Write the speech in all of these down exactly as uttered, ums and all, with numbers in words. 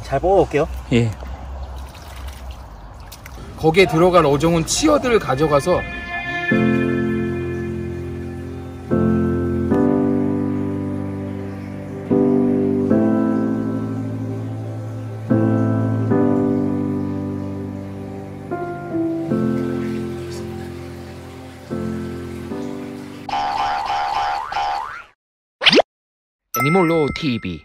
잘 뽑아볼게요. 예. 거기에 들어갈 어종은 치어들을 가져가서 애니몰로 티비.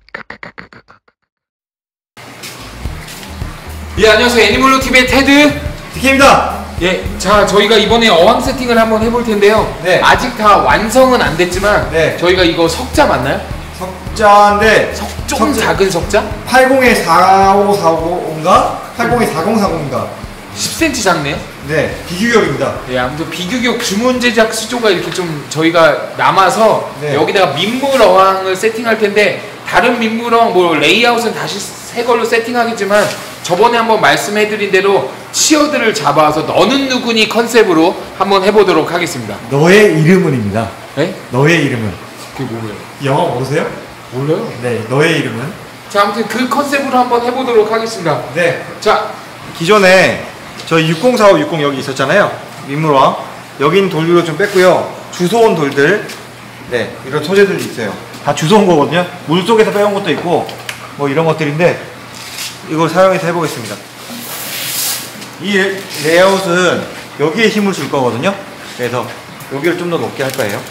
예, 안녕하세요. 애니몰로 티비의 테드 디케이입니다. 예, 자, 저희가 이번에 어항 세팅을 한번 해볼 텐데요. 네. 아직 다 완성은 안 됐지만 네. 저희가 이거 석자 맞나요? 석자인데 석, 좀 석자. 작은 석자? 팔십에 사오사오인가? 팔십에 사공사공인가? 십 센티미터 작네요? 네, 비규격입니다. 예, 아무튼 비규격 주문 제작 수조가 이렇게 좀 저희가 남아서 네. 여기다가 민물 어항을 세팅할 텐데 다른 민물 어항 뭐 레이아웃은 다시 새 걸로 세팅하겠지만 저번에 한번 말씀해드린 대로 치어들을 잡아서 너는 누구니 컨셉으로 한번 해보도록 하겠습니다. 너의 이름은입니다. 네? 너의 이름은. 그게 뭐예요? 영어 모르세요? 몰라요? 네, 너의 이름은. 자, 아무튼 그 컨셉으로 한번 해보도록 하겠습니다. 네. 자, 기존에 저희 육공사오 육공 여기 있었잖아요. 민물왕. 여기 있는 돌들로 좀 뺐고요. 주워온 돌들. 네, 이런 소재들이 있어요. 다 주워온 거거든요. 물속에서 빼온 것도 있고 뭐 이런 것들인데 이걸 사용해서 해보겠습니다. 이 레이아웃은 여기에 힘을 줄 거거든요. 그래서 여기를 좀 더 높게 할 거예요.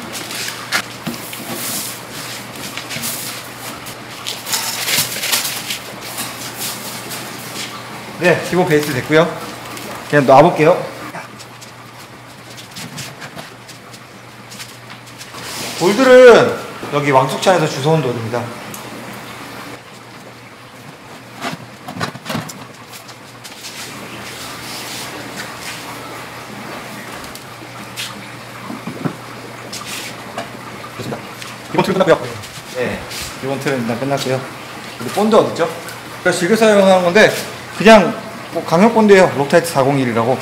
네, 기본 베이스 됐고요. 그냥 놔볼게요. 돌들은 여기 왕숙찬에서 주워온 돌입니다. 이번 틀은 끝났고요. 네, 이번 틀은 일단 끝났고요. 그리고 본드 어딨죠? 그래서 즐겨 사용하는 건데 그냥 뭐 강력 본드예요. 록타이트 사공일이라고.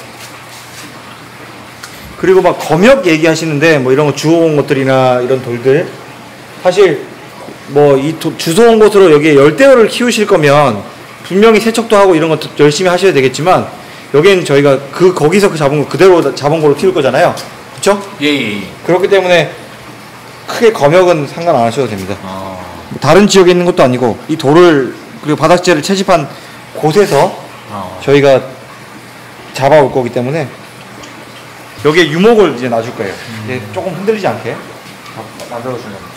그리고 막 검역 얘기하시는데 뭐 이런 거 주워온 것들이나 이런 돌들 사실 뭐 이 주워온 것으로 여기에 열대어를 키우실 거면 분명히 세척도 하고 이런 것도 열심히 하셔야 되겠지만 여기는 저희가 그 거기서 그 잡은 거 그대로 잡은 걸로 키울 거잖아요. 그쵸? 예, 예, 예. 그렇기 때문에 크게 검역은 상관 안 하셔도 됩니다. 아... 다른 지역에 있는 것도 아니고 이 돌을 그리고 바닥재를 채집한 곳에서 아... 저희가 잡아올 거기 때문에 여기에 유목을 이제 놔줄 거예요. 음... 이제 조금 흔들리지 않게 만들어주는 겁니다.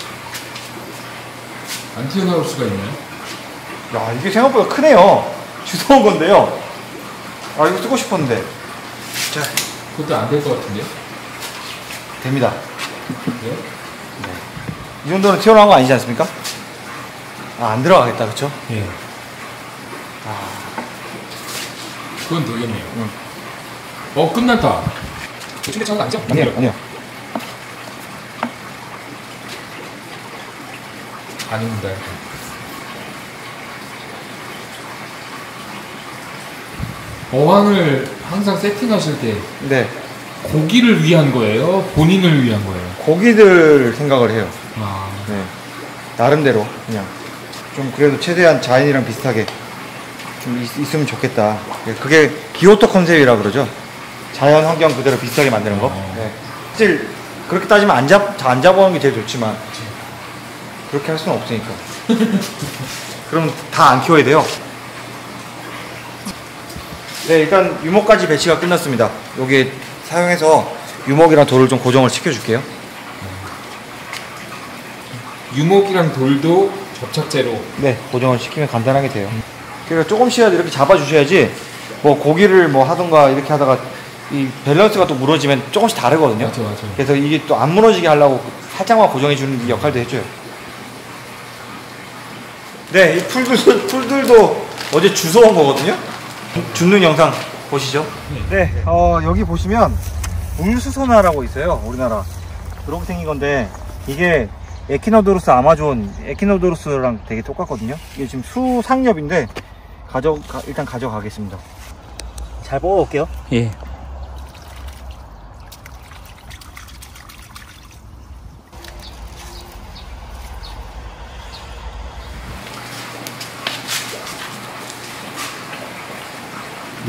안 튀어나올 수가 있나요? 야, 이게 생각보다 크네요. 주워온 건데요. 아, 이거 쓰고 싶었는데. 자, 그것도 안 될 것 같은데요? 됩니다. 네? 네. 이 정도는 튀어나온 거 아니지 않습니까? 아, 안 들어가겠다, 그쵸? 예. 아. 그건 되겠네요. 응. 어, 끝났다. 침대 차는 거 아니죠? 아니요, 아니요. 아닙니다. 어항을 항상 세팅하실 때 네. 고기를 위한 거예요? 본인을 위한 거예요? 고기들 생각을 해요. 아. 네. 나름대로 그냥 좀 그래도 최대한 자연이랑 비슷하게 좀 있, 있으면 좋겠다. 그게 비오토 컨셉이라 그러죠. 자연 환경 그대로 비슷하게 만드는 거. 어. 네. 사실 그렇게 따지면 안 잡, 안 잡아오는 게 제일 좋지만 그렇게 할 수는 없으니까. 그럼 다 안 키워야 돼요. 네, 일단 유목까지 배치가 끝났습니다. 여기 사용해서 유목이랑 돌을 좀 고정을 시켜줄게요. 유목이랑 돌도 접착제로? 네, 고정을 시키면 간단하게 돼요. 그러니까 조금씩이라도 이렇게 잡아주셔야지 뭐 고기를 뭐 하던가 이렇게 하다가 이 밸런스가 또 무너지면 조금씩 다르거든요. 맞아, 맞아. 그래서 이게 또 안 무너지게 하려고 살짝만 고정해주는 역할도 해줘요. 네, 이 풀들, 풀들도 어제 주워온 거거든요. 줍는 영상 보시죠. 네, 어, 여기 보시면 물수소나라고 있어요. 우리나라 그렇게 생긴 건데 이게 에키노도루스 아마존 에키노도루스랑 되게 똑같거든요. 이게 지금 수상엽인데 가져 가, 일단 가져가겠습니다. 잘 뽑아볼게요. 예.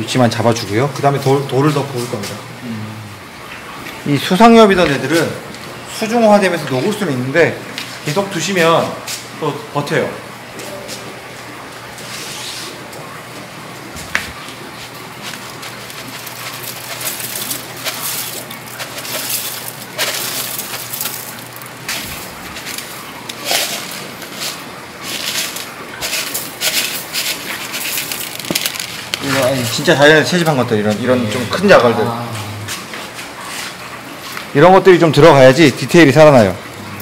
위치만 잡아주고요. 그 다음에 돌, 돌을 더 부을 겁니다. 음. 이 수상엽이던 애들은 수중화되면서 녹을 수는 있는데 계속 두시면 또 버텨요. 이거 아니, 진짜 자연에서 채집한 것들 이런 이런 좀 큰 자갈들 이런 것들이 좀 들어가야지 디테일이 살아나요.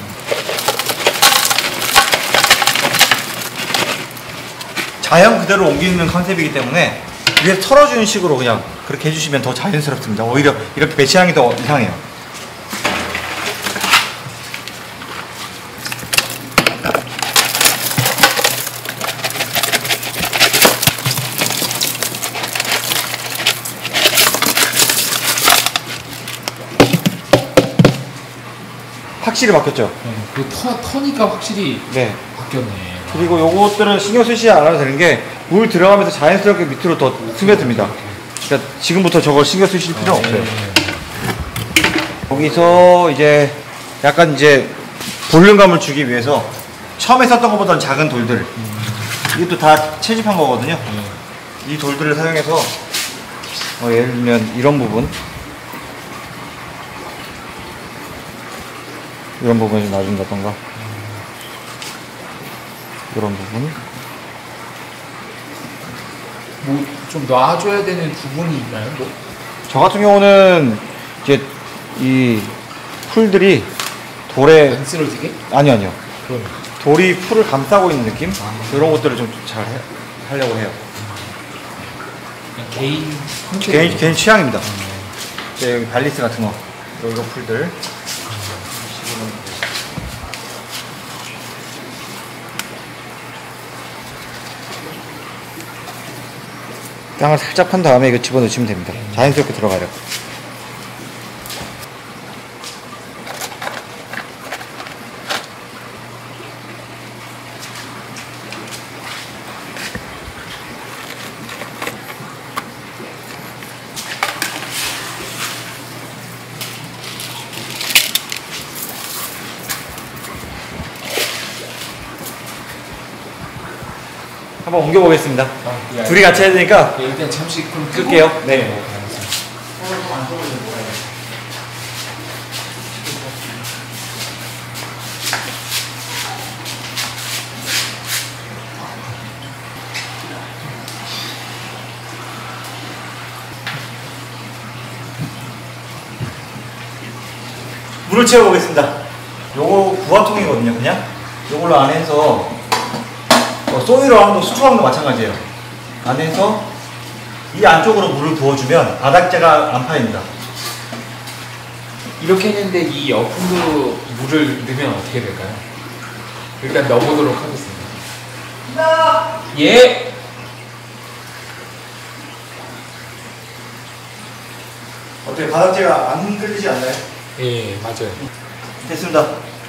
자연 그대로 옮기는 컨셉이기 때문에 위에서 털어주는 식으로 그냥 그렇게 해주시면 더 자연스럽습니다. 오히려 이렇게 배치하는 게 더 이상해요. 확실히 바뀌었죠? 네, 그 터, 터니까 확실히 네. 바뀌었네. 그리고 요것들은 신경 쓰시지 않아도 되는 게 물 들어가면서 자연스럽게 밑으로 더 스며듭니다. 그러니까 지금부터 저걸 신경 쓰실 필요 없어요. 여기서 이제 약간 이제 볼륨감을 주기 위해서 처음에 썼던 것보다는 작은 돌들 이것도 다 채집한 거거든요. 이 돌들을 사용해서 어, 예를 들면 이런 부분 이런 부분을 좀 놔준다던가 이런 부분 뭐 좀 놔줘야 되는 부분이 있나요? 뭐? 저 같은 경우는 이제 이 풀들이 돌에 안 쓰러지게? 아니요 아니요 그럼 돌이 풀을 감싸고 있는 느낌? 아. 이런 것들을 좀 잘 하려고 해요. 개인 개인, 개인 취향입니다. 음. 여기 발리스 같은 거 이런 풀들 땅을 살짝 판 다음에 이거 집어넣으시면 됩니다. 자연스럽게 들어가요. 한번 옮겨보겠습니다. 아, 예, 둘이 같이 해야 되니까 예, 일단 잠시 그럼 끄고. 끌게요. 네. 네. 물을 채워보겠습니다. 요거 부화통이거든요, 그냥. 요걸로 안에서 어, 소이로왕도 수초왕도 마찬가지예요. 안에서 이 안쪽으로 물을 부어주면 바닥재가 안 파입니다. 이렇게 했는데 이 옆으로 물을 넣으면 어떻게 될까요? 일단 넣어보도록 하겠습니다. 예. 어때요? 바닥재가 안 흔들리지 않나요? 예, 맞아요. 됐습니다.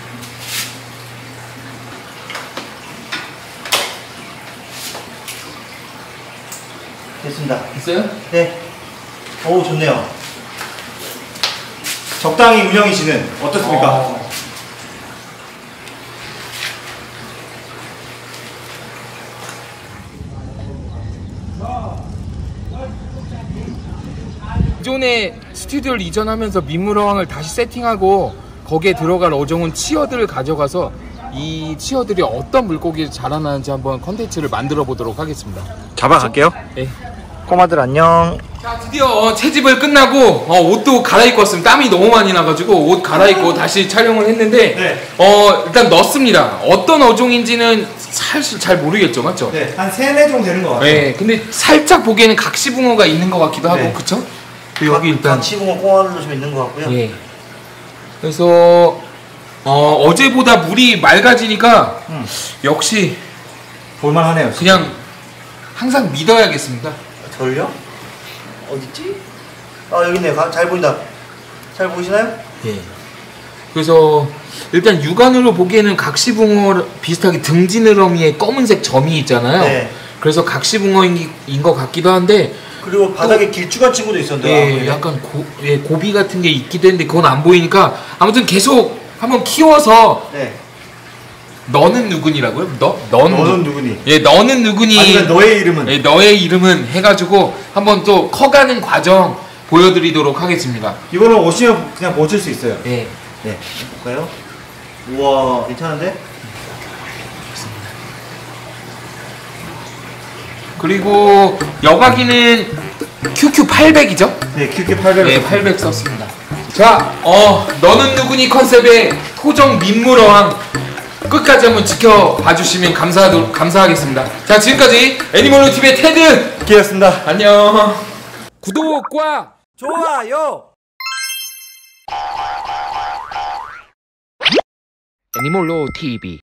됐습니다. 됐어요? 네. 오, 좋네요. 적당히 운영이시는 어떻습니까? 어. 기존에 스튜디오를 이전하면서 민물어항을 다시 세팅하고 거기에 들어갈 어종은 치어들을 가져가서 이 치어들이 어떤 물고기를 자라나는지 한번 컨텐츠를 만들어 보도록 하겠습니다. 잡아갈게요. 네. 꼬마들 안녕. 자, 드디어 어, 채집을 끝나고 어, 옷도 갈아입고 왔습니다. 땀이 너무 많이 나가지고 옷 갈아입고 다시 촬영을 했는데 네. 어, 일단 넣습니다. 어떤 어종인지는 사실 잘 모르겠죠, 맞죠? 네, 한 세네 종 되는 것 같아요. 네, 근데 살짝 보기에는 각시붕어가 있는 것 같기도 하고, 네. 그쵸? 여기 일단 치붕어 꼬마들도 좀 있는 것 같고요. 예. 그래서 어, 어제보다 물이 맑아지니까 음. 역시 볼만하네요. 그냥 항상 믿어야겠습니다. 절요? 어딨지? 아, 여기 있네요. 가- 잘 보인다. 잘 보이시나요? 예. 그래서 일단 육안으로 보기에는 각시붕어 비슷하게 등지느러미에 검은색 점이 있잖아요. 네. 그래서 각시붕어인 것 같기도 한데 그리고 바닥에 길쭉한 친구도 있었는데. 예, 약간 고, 예, 고비 같은 게 있기도 했는데 그건 안 보이니까 아무튼 계속 한번 키워서 네. 너는 누구니라고요? 너 넌 너는 누- 누구니? 예, 너는 누구니? 아니면 너의 이름은? 예, 너의 이름은 해가지고 한번 또 커가는 과정 보여드리도록 하겠습니다. 이거는 오시면 그냥 보실 수 있어요. 예. 네. 볼까요? 우와, 괜찮은데? 그리고 여과기는 큐큐 팔백이죠? 네, 큐큐 팔백. 네, 팔백 썼습니다. 자, 어, 너는 누구니 컨셉의 토종 민물어항 끝까지 한번 지켜봐 주시면 감사하도, 감사하겠습니다. 자, 지금까지 애니멀로 티비의 테드 기였습니다. 안녕. 구독과 좋아요. 애니멀로 티비